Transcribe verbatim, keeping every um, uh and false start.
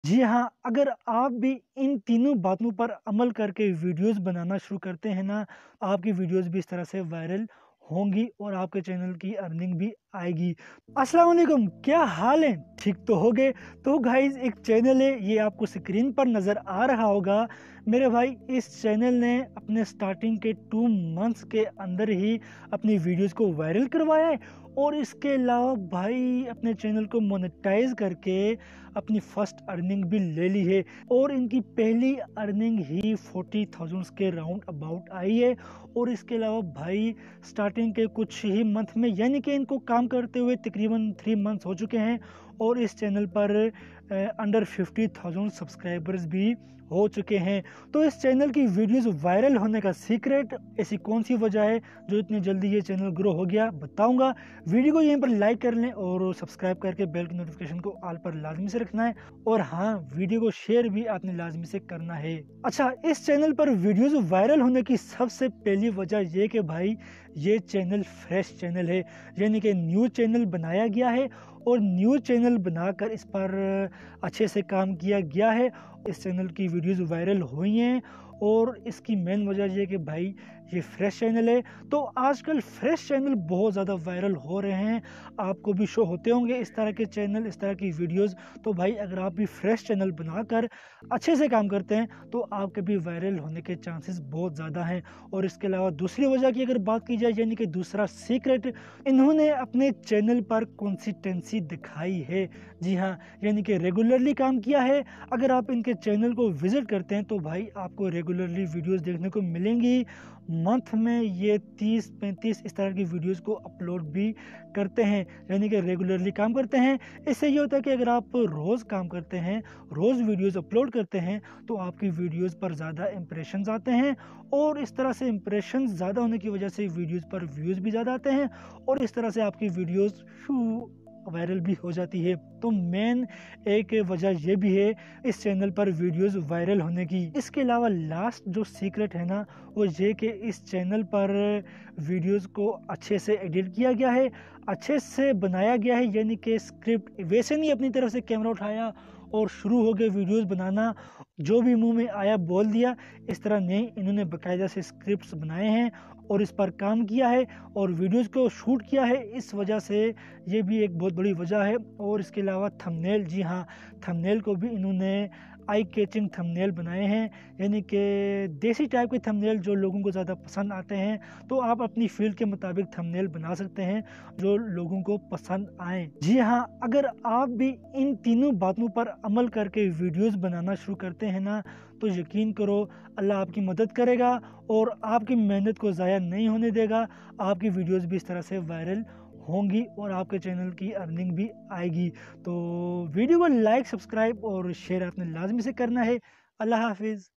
जी हाँ, अगर आप भी इन तीनों बातों पर अमल करके वीडियोस बनाना शुरू करते हैं ना, आपकी वीडियोस भी इस तरह से वायरल होंगी और आपके चैनल की अर्निंग भी आएगी। अस्सलाम वालेकुम, क्या हाल है? ठीक तो होगे? तो गाइस एक चैनल है, ये आपको स्क्रीन पर नज़र आ रहा होगा। मेरे भाई इस चैनल ने अपने स्टार्टिंग के टू मंथ्स के अंदर ही अपनी वीडियोस को वायरल करवाया है और इसके अलावा भाई अपने चैनल को मोनेटाइज करके अपनी फर्स्ट अर्निंग भी ले ली है और इनकी पहली अर्निंग ही फोर्टी थाउजेंड के राउंड अबाउट आई है। और इसके अलावा भाई स्टार्टिंग के कुछ ही मंथ में, यानी कि इनको काम करते हुए तकरीबन थ्री मंथ्स हो चुके हैं और इस चैनल पर अंडर फिफ्टी थाउजेंड सब्सक्राइबर्स भी हो चुके हैं। तो इस चैनल की वीडियोस वायरल होने का सीक्रेट, ऐसी कौन सी वजह है जो इतनी जल्दी ये चैनल ग्रो हो गया, बताऊंगा। वीडियो को यहीं पर लाइक कर लें और सब्सक्राइब करके बेल की नोटिफिकेशन को ऑल पर लाजमी से रखना है और हाँ, वीडियो को शेयर भी आपने लाजमी से करना है। अच्छा, इस चैनल पर वीडियोस वायरल होने की सबसे पहली वजह ये कि भाई ये चैनल फ्रेश चैनल है, यानी कि न्यू चैनल बनाया गया है और न्यू चैनल बनाकर इस पर अच्छे से काम किया गया है। इस चैनल की वीडियोस वायरल हुई हैं और इसकी मेन वजह ये कि भाई ये फ्रेश चैनल है। तो आजकल फ्रेश चैनल बहुत ज़्यादा वायरल हो रहे हैं, आपको भी शो होते होंगे इस तरह के चैनल, इस तरह की वीडियोस। तो भाई अगर आप भी फ्रेश चैनल बनाकर अच्छे से काम करते हैं तो आपके भी वायरल होने के चांसेस बहुत ज़्यादा हैं। और इसके अलावा दूसरी वजह की अगर बात की जाए, यानी कि दूसरा सीक्रेट, इन्होंने अपने चैनल पर कंसिस्टेंसी दिखाई है। जी हाँ, यानी कि रेगुलरली काम किया है। अगर आप इनके चैनल को विजिट करते हैं तो भाई आपको रेगुलरली वीडियोस देखने को मिलेंगी। मंथ में ये तीस पैंतीस इस तरह की वीडियोस को अपलोड भी करते हैं, यानी कि रेगुलरली काम करते हैं। इससे ये होता है कि अगर आप रोज़ काम करते हैं, रोज़ वीडियोस अपलोड करते हैं तो आपकी वीडियोस पर ज़्यादा इंप्रेशंस आते हैं और इस तरह से इंप्रेशंस ज़्यादा होने की वजह से वीडियोस पर व्यूज़ भी ज़्यादा आते हैं और इस तरह से आपकी वीडियोस वायरल भी हो जाती है। तो मेन एक वजह ये भी है इस चैनल पर वीडियोस वायरल होने की। इसके अलावा लास्ट जो सीक्रेट है ना, वो ये कि इस चैनल पर वीडियोस को अच्छे से एडिट किया गया है, अच्छे से बनाया गया है, यानी कि स्क्रिप्ट वैसे नहीं अपनी तरफ से कैमरा उठाया और शुरू हो गए वीडियोस बनाना, जो भी मुंह में आया बोल दिया, इस तरह नहीं। इन्होंने बाकायदा से स्क्रिप्ट्स बनाए हैं और इस पर काम किया है और वीडियोस को शूट किया है। इस वजह से ये भी एक बहुत बड़ी वजह है। और इसके अलावा थंबनेल, जी हाँ, थंबनेल को भी इन्होंने आई कैचिंग थंबनेल बनाए हैं, यानी कि देसी टाइप के थंबनेल जो लोगों को ज़्यादा पसंद आते हैं। तो आप अपनी फील्ड के मुताबिक थंबनेल बना सकते हैं जो लोगों को पसंद आए। जी हाँ, अगर आप भी इन तीनों बातों पर अमल करके वीडियोस बनाना शुरू करते हैं ना, तो यकीन करो अल्लाह आपकी मदद करेगा और आपकी मेहनत को ज़ाया नहीं होने देगा। आपकी वीडियोस भी इस तरह से वायरल होंगी और आपके चैनल की अर्निंग भी आएगी। तो वीडियो को लाइक, सब्सक्राइब और शेयर आपने लाजमी से करना है। अल्लाह हाफिज़।